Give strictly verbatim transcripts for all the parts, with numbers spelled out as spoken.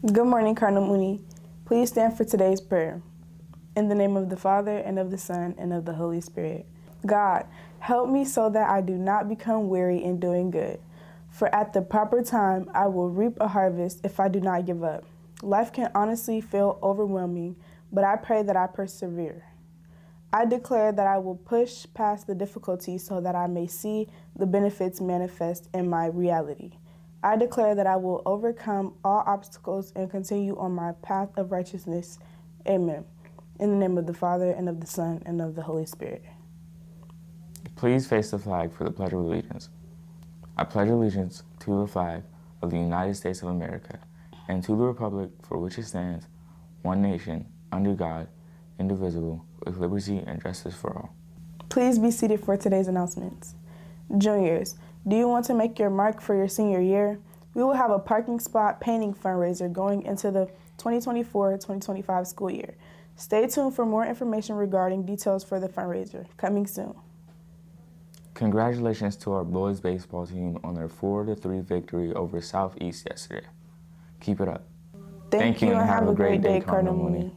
Good morning, Cardinal Mooney. Please stand for today's prayer. In the name of the Father, and of the Son, and of the Holy Spirit. God, help me so that I do not become weary in doing good. For at the proper time, I will reap a harvest if I do not give up. Life can honestly feel overwhelming, but I pray that I persevere. I declare that I will push past the difficulties so that I may see the benefits manifest in my reality. I declare that I will overcome all obstacles and continue on my path of righteousness. Amen. In the name of the Father, and of the Son, and of the Holy Spirit. Please face the flag for the Pledge of Allegiance. I pledge allegiance to the flag of the United States of America and to the republic for which it stands, one nation, under God, indivisible, with liberty and justice for all. Please be seated for today's announcements. Juniors, do you want to make your mark for your senior year? We will have a parking spot painting fundraiser going into the twenty twenty-four twenty twenty-five school year. Stay tuned for more information regarding details for the fundraiser, coming soon. Congratulations to our boys baseball team on their four to three victory over Southeast yesterday. Keep it up. Thank, Thank you, and, and have, have a great day, Cardinal Mooney.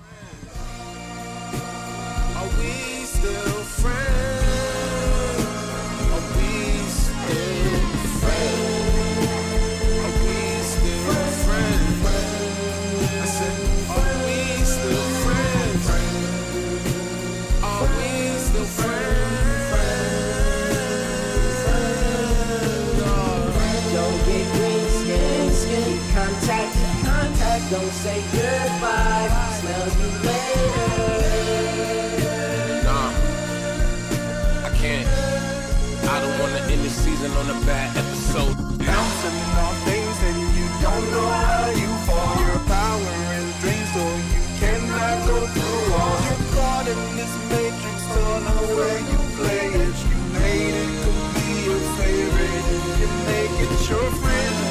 Are we still friends? Are we still friends? Are we still friends? I said, are we still friends? Are we still friends? Don't get green skin, skin contact, contact. Don't say goodbye. Smell you later. I don't wanna end the season on a bad episode. Bouncing off things and you don't know how you fall. Your power and dreams, so you cannot go through all. You're caught in this matrix, don't know where you play it. You made it to be your favorite, you make it your friend.